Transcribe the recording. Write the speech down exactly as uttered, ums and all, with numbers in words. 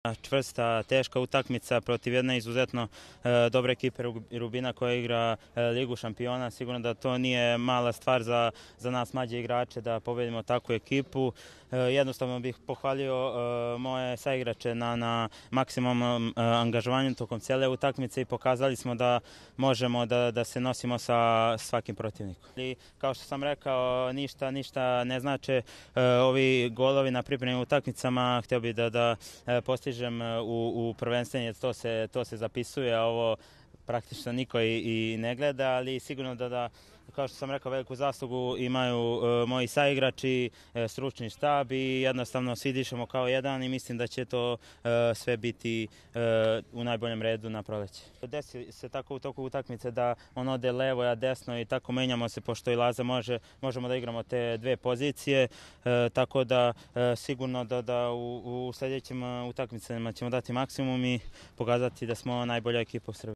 Čvrsta, teška utakmica protiv jedne izuzetno e, dobre ekipe Rubina koja igra e, Ligu šampiona. Sigurno da to nije mala stvar za, za nas mlađe igrače da pobedimo takvu ekipu. E, jednostavno bih pohvalio e, moje saigrače na, na maksimumnom e, angažovanju tokom cijele utakmice i pokazali smo da možemo da, da se nosimo sa svakim protivnikom. I, kao što sam rekao, ništa, ništa ne znače e, ovi golovi na pripremnim utakmicama. Htio bih da, da e, postižem u, u prvenstvenje, to se, to se zapisuje, a ovo praktično niko i, i ne gleda, ali sigurno da, da, kao što sam rekao, veliku zaslugu imaju e, moji saigrači, e, stručni štab i jednostavno svi dišemo kao jedan i mislim da će to e, sve biti e, u najboljem redu na proleće. Desi se tako u toku utakmice da on ode levo, ja desno i tako menjamo se, pošto i Laza može, možemo da igramo te dve pozicije, e, tako da e, sigurno da, da u, u sljedećim utakmicama ćemo dati maksimum i pokazati da smo najbolja ekipa u Srbiji.